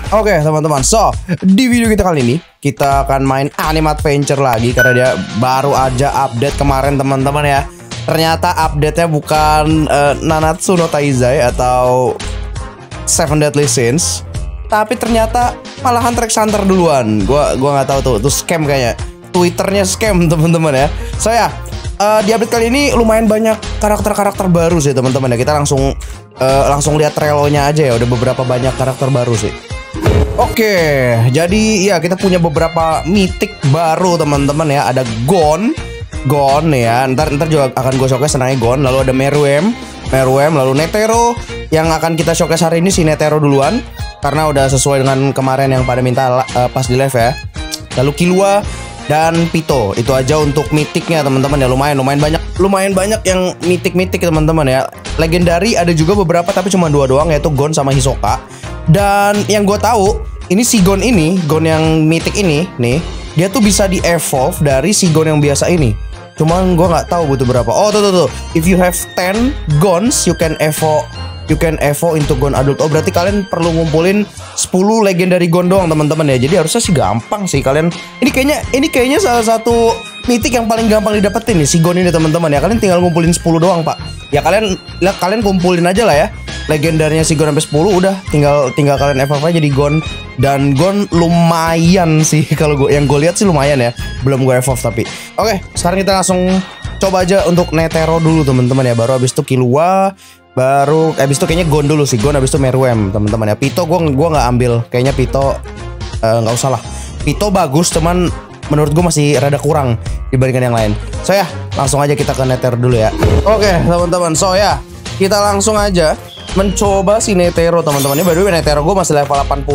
Oke teman-teman, so di video kita kali ini kita akan main Anime Adventure lagi karena dia baru aja update kemarin teman-teman ya. Ternyata update-nya bukan Nanatsu no Taizai atau Seven Deadly Sins, tapi ternyata malahan Track Hunter duluan. Gua nggak tahu tuh scam kayaknya. Twitternya scam teman-teman ya. So ya, di update kali ini lumayan banyak karakter-karakter baru sih teman-teman ya. Kita langsung lihat trailernya aja ya. Udah beberapa banyak karakter baru sih. Oke, jadi ya kita punya beberapa mythic baru teman-teman ya. Ada Gon ya. Ntar juga akan gue showcase namanya Gon. Lalu ada Meruem, lalu Netero. Yang akan kita showcase hari ini si Netero duluan, karena udah sesuai dengan kemarin yang pada minta pas di live ya. Lalu Killua dan Pito. Itu aja untuk mythicnya teman-teman ya. Lumayan banyak yang mythic teman-teman ya. Legendary ada juga beberapa tapi cuma 2 doang, yaitu Gon sama Hisoka. Dan yang gue tahu, ini si Gon yang mythic ini nih, dia tuh bisa di-evolve dari si Gon yang biasa ini. Cuman gue nggak tahu butuh berapa. Oh tuh. If you have 10 Gons, you can evolve into Gon adult. Oh berarti kalian perlu ngumpulin 10 legendary Gon doang teman-teman ya. Jadi harusnya sih gampang sih kalian. Ini kayaknya salah satu mythic yang paling gampang didapetin nih si Gon ini teman-teman ya. Kalian tinggal ngumpulin 10 doang pak. Ya kalian kumpulin aja lah ya. Legendarnya si Gon sampai 10 udah tinggal kalian evolve aja jadi Gon. Dan Gon lumayan sih kalau yang gue lihat sih lumayan ya. Belum gue evolve tapi. Oke, sekarang kita langsung coba aja untuk Netero dulu teman-teman ya. Baru habis itu Killua, baru habis itu kayaknya Gon dulu sih. Gon habis itu Meruem teman-teman ya. Pito gua nggak ambil. Kayaknya Pito nggak usah lah. Pito bagus cuman menurut gue masih rada kurang dibandingkan yang lain. So ya, langsung aja kita ke Netero dulu ya. Oke teman-teman, so ya kita langsung aja mencoba si Netero teman-teman. Ini by the way Netero gue masih level 85,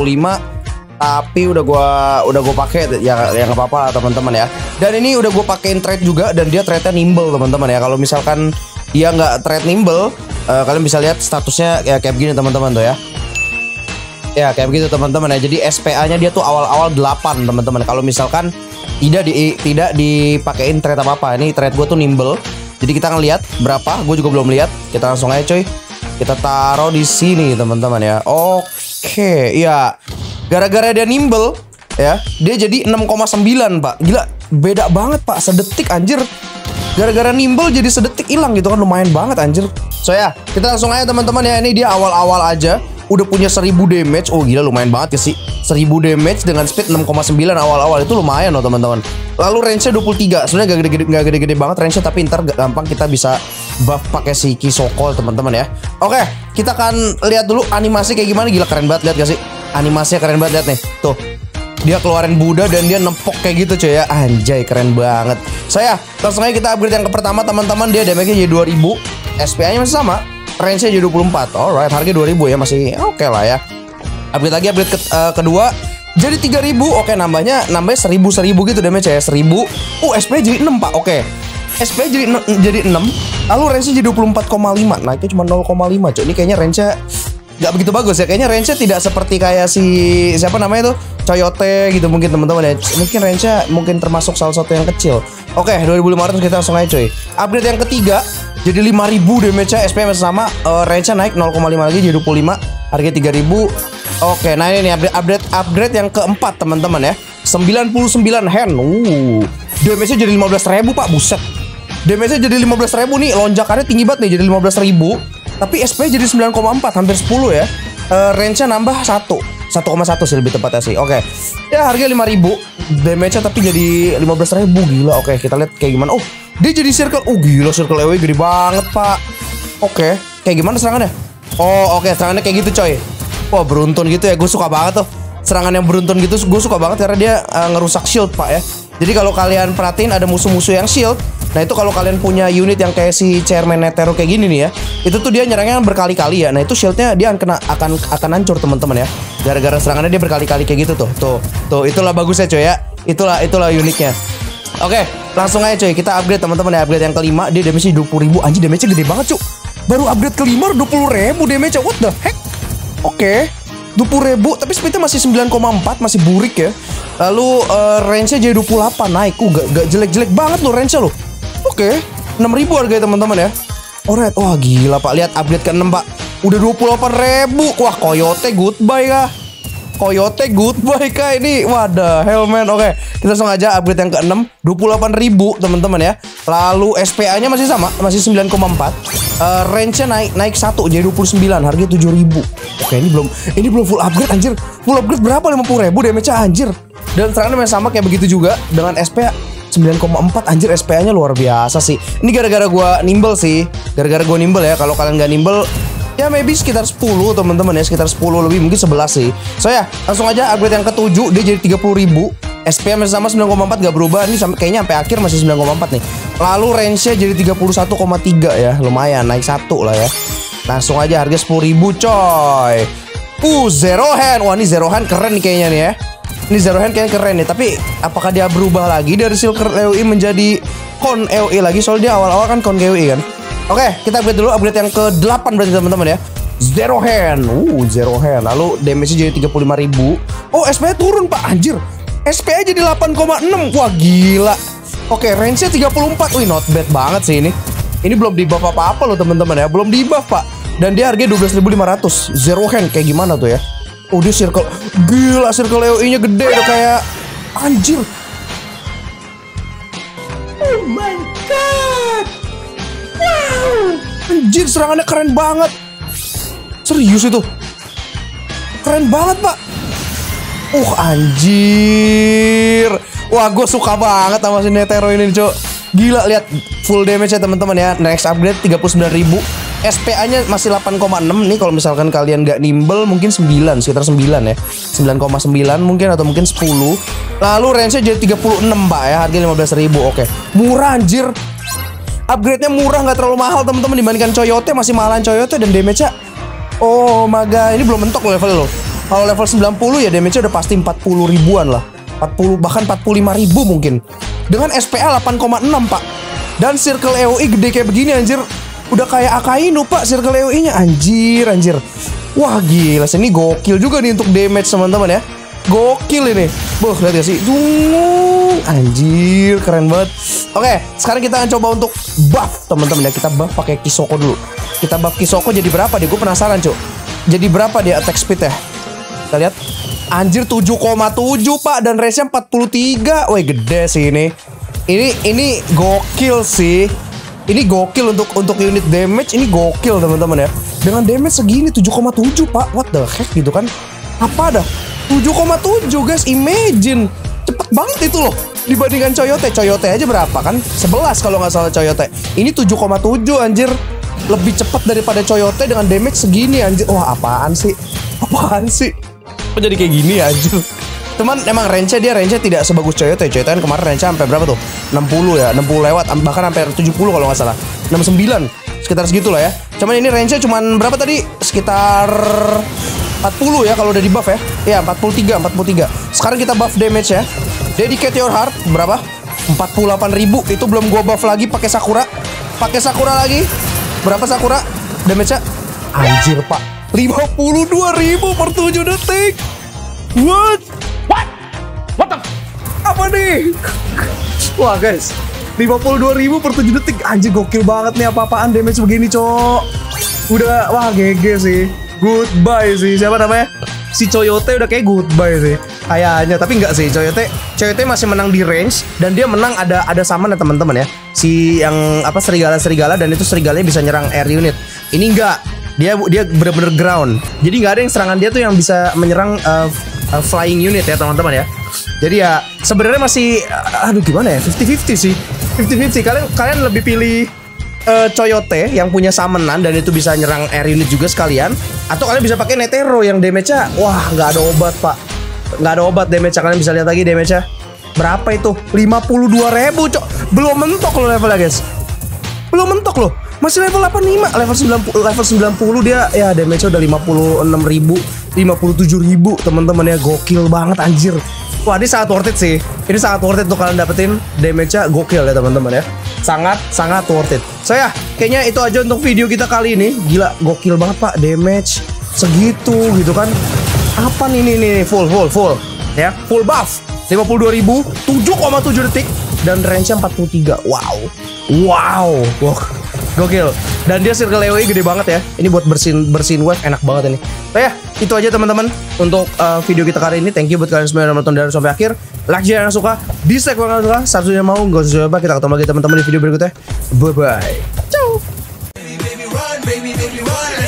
tapi udah gue pakai ya nggak apa-apa lah teman-teman ya. Dan ini udah gue pakein trade juga dan dia trade-nya nimble teman-teman ya. Kalau misalkan dia nggak trade nimble, kalian bisa lihat statusnya ya kayak begini teman-teman tuh ya. Ya kayak begitu teman-teman ya. Jadi SPA-nya dia tuh awal-awal 8 teman-teman. Kalau misalkan tidak dipakein trade apa-apa. Ini trade gue tuh nimble. Jadi kita ngeliat berapa, gue juga belum lihat. Kita langsung aja coy. Kita taruh di sini teman-teman ya. Oke, ya. Gara-gara dia nimble ya, dia jadi 6,9 pak. Gila, beda banget pak. Sedetik anjir. Gara-gara nimble jadi sedetik hilang gitu kan, lumayan banget anjir. So ya, kita langsung aja teman-teman ya. Ini dia awal-awal aja udah punya 1000 damage. Oh gila lumayan banget ya sih. 1000 damage dengan speed 6,9 awal-awal itu lumayan loh teman-teman. Lalu range-nya 23. Sebenarnya gak gede-gede banget range-nya, tapi ntar gampang kita bisa buff pakai si Kisoko teman-teman ya. Oke, kita akan lihat dulu animasi kayak gimana. Gila keren banget, lihat gak sih? Animasinya keren banget, lihat nih. Tuh. Dia keluarin Buddha dan dia nempok kayak gitu cuy ya. Anjay keren banget. Saya langsung aja kita upgrade yang pertama teman-teman. Dia damage-nya jadi 2000. SPA-nya masih sama. Range-nya jadi 24. Alright, harga 2000 ya, masih oke lah ya. Upgrade lagi, upgrade kedua jadi 3000. Oke, nambahnya 1000 gitu damage ya. 1000. SPA jadi 6 pak. Oke. SPA jadi 6. Lalu range-nya jadi 24,5. Nah, itu cuma 0,5 cuy. Ini kayaknya range-nya nggak begitu bagus ya. Kayaknya range-nya tidak seperti kayak si siapa namanya tuh, Coyote gitu mungkin teman-teman ya. Mungkin range-nya mungkin termasuk salah satu yang kecil. Oke, 2500 kita langsung aja cuy. Upgrade yang ketiga jadi 5000 damage-nya, SPM masih sama, range-nya naik 0,5 lagi jadi 25, harga 3000. Oke, nah ini nih upgrade yang keempat teman-teman ya. 99 hand. Damage-nya jadi 15.000 pak, buset. Damage-nya jadi 15.000 nih, lonjakannya tinggi banget nih jadi 15.000. Tapi SP jadi 9,4, hampir 10 ya. Range-nya nambah 1,1 sih lebih tepatnya sih. Oke. Ya harga 5.000. Damage-nya tapi jadi 15.000. Gila. Oke, kita lihat kayak gimana. Oh, dia jadi circle. Oh gila, circle EW gede banget, Pak. Oke. Kayak gimana serangannya? Oh, oke, serangannya kayak gitu, coy. Wah, beruntun gitu ya. Gue suka banget tuh. Serangan yang beruntun gitu gue suka banget karena dia ngerusak shield, Pak ya. Jadi kalau kalian perhatiin ada musuh-musuh yang shield. Nah itu kalau kalian punya unit yang kayak si Chairman Netero kayak gini nih ya, itu tuh dia nyerangnya berkali-kali ya. Nah itu shieldnya dia akan hancur teman-teman ya. Gara-gara serangannya dia berkali-kali kayak gitu tuh. Tuh itulah bagusnya coy ya. Itulah uniknya. Oke, langsung aja coy kita upgrade teman-teman ya. Upgrade yang kelima dia damage-nya 20.000. Anjir damage-nya gede banget cuy. Baru upgrade kelima 20.000 damage. What the heck? Oke. 20.000 tapi speednya masih 9,4, masih burik ya. Lalu range-nya jadi 28 naik. Gak jelek-jelek banget loh range-nya loh. Oke, 6.000 harganya teman-teman ya. Alright, wah gila pak. Lihat upgrade ke-6 pak. Udah 28.000. Wah Coyote goodbye kah. Coyote goodbye kah ini. Wadah, Hellman. Oke, kita langsung aja upgrade yang ke-6. 28.000 teman-teman ya. Lalu SPA-nya masih sama, masih 9,4. Range-nya naik 1 jadi 29, harga 7.000. Oke, ini belum full upgrade anjir. Full upgrade berapa? 50.000 damage-nya anjir. Dan serangannya masih sama kayak begitu juga dengan SPA 9,4 anjir. SPA-nya luar biasa sih. Ini gara-gara gua nimble sih. Gara-gara gua nimble ya. Kalau kalian nggak nimble ya maybe sekitar 10 teman-teman ya, sekitar 10 lebih, mungkin 11 sih. So ya, langsung aja upgrade yang ke-7, dia jadi 30.000. SPA masih sama 9,4 gak berubah. Ini kayaknya sampai akhir masih 9,4 nih. Lalu range-nya jadi 31,3 ya. Lumayan, naik 1 lah ya. Langsung aja harga 10.000 coy. Zero hand. Wah, ini zero hand keren nih kayaknya nih ya. Ini zero hand kayaknya keren nih. Tapi apakah dia berubah lagi dari Silver EOE menjadi Con EOE lagi? Soalnya dia awal-awal kan Con EOE kan. Oke, kita upgrade dulu, upgrade yang ke-8 berarti teman-teman ya. Zero hand. Zero hand. Lalu damage-nya jadi 35.000. Oh, SPA turun, Pak. Anjir. SPA jadi 8,6. Wah, gila. Oke, range-nya 34. Wih, not bad banget sih ini. Ini belum di buff apa-apa loh, teman-teman ya. Belum di buff, Pak. Dan dia harganya 12.500. Zero hand kayak gimana tuh ya? Oh, dia circle. Gila, circle EOE-nya gede udah kayak anjir. Oh my god. Wow, anjir serangannya keren banget. Serius itu. Keren banget, Pak. Anjir. Wah, gue suka banget sama si Netero ini, Cok. Gila, lihat full damage ya teman-teman ya. Next upgrade 39.000. SPA-nya masih 8,6 nih. Kalau misalkan kalian nggak nimble mungkin 9, sekitar 9 ya. 9,9 mungkin atau mungkin 10. Lalu range-nya jadi 36, Pak ya. Harga 15.000. Oke. Murah anjir. Upgrade-nya murah, nggak terlalu mahal teman-teman dibandingkan Coyote. Masih mahalan Coyote dan damage-nya. Oh my god, ini belum mentok loh level lo. Kalau level 90 ya damage-nya udah pasti 40 ribuan lah. 40 bahkan 45.000 mungkin. Dengan SPA 8,6, Pak. Dan circle EOE gede kayak begini anjir. Udah kayak Akainu, Pak, circle EOE-nya anjir. Wah, gila, ini gokil juga nih untuk damage teman-teman ya. Gokil ini. Boh, lihat gak sih? Anjir, keren banget. Oke, sekarang kita akan coba untuk buff teman-teman ya. Kita buff pakai Kisoko dulu. Kita buff Kisoko jadi berapa deh? Gue penasaran, Cuk. Jadi berapa dia attack speed ya? Kita lihat. Anjir 7,7, Pak, dan range-nya 43. Wih, gede sih ini. Ini gokil sih. Ini gokil untuk unit damage, ini gokil teman-teman ya. Dengan damage segini 7,7, Pak. What the heck gitu kan? Apa dah? 7,7 guys, imagine. Cepet banget itu loh. Dibandingkan Coyote aja berapa kan? 11 kalau nggak salah Coyote. Ini 7,7 anjir. Lebih cepat daripada Coyote dengan damage segini anjir. Wah, apaan sih? Kok jadi kayak gini anjir? Cuman emang range-nya tidak sebagus Coyote. Coyote kan kemarin range-nya sampai berapa tuh? 60 ya, 60 lewat, bahkan sampai 70 kalau nggak salah. 69, sekitar segitu lah ya. Cuman ini range-nya cuman berapa tadi? Sekitar 40 ya kalau udah di buff ya. Iya, 43. Sekarang kita buff damage ya. Dedicate your heart berapa? 48.000. Itu belum gua buff lagi pakai Sakura. Lagi. Berapa Sakura damage-nya? Anjir, Pak. 52.000 per 7 detik. What the? Apa nih? Wah guys, 52.000 per 7 detik. Anjir, gokil banget nih. Apa-apaan damage begini, Cok. Udah, wah GG sih. Goodbye sih. Siapa namanya? Si Coyote udah kayak goodbye sih kayaknya. Tapi enggak sih, Coyote masih menang di range. Dan dia menang ada summon ya teman-teman ya. Si yang apa, serigala, dan itu serigalanya bisa nyerang air unit. Ini enggak. Dia bener-bener ground. Jadi nggak ada yang serangan dia tuh yang bisa menyerang flying unit ya teman-teman ya. Jadi ya sebenarnya masih aduh gimana ya, 50-50 sih. 50-50. Kalian lebih pilih Coyote yang punya summonan dan itu bisa nyerang air unit juga sekalian, atau kalian bisa pakai Netero yang damage-nya wah nggak ada obat, Pak. Nggak ada obat damage-nya. Kalian bisa lihat lagi damage-nya berapa itu? 52.000, Cok. Belum mentok loh levelnya, guys. Belum mentok loh. Masih level 85, level 90 dia ya damage-nya udah 56.000, 57.000 teman-teman ya. Gokil banget anjir. Wah, ini sangat worth it sih. Ini sangat worth it untuk kalian dapetin damage-nya gokil ya teman-teman ya. Sangat worth it. So ya, kayaknya itu aja untuk video kita kali ini. Gila, gokil banget, Pak. Damage segitu gitu kan. Apa nih full ya. Full buff 52.000, 7,7 detik dan range-nya 43. Wow. Gokil. Dan dia circle AoE gede banget ya. Ini buat bersihin wave enak banget ini. So ya, itu aja teman-teman untuk video kita kali ini. Thank you buat kalian semua yang nonton dari sampai akhir. Like jika yang suka, dislike kalau kalian suka. Subscribe yang mau, gak usah coba. Kita ketemu lagi teman-teman di video berikutnya. Bye bye. Ciao.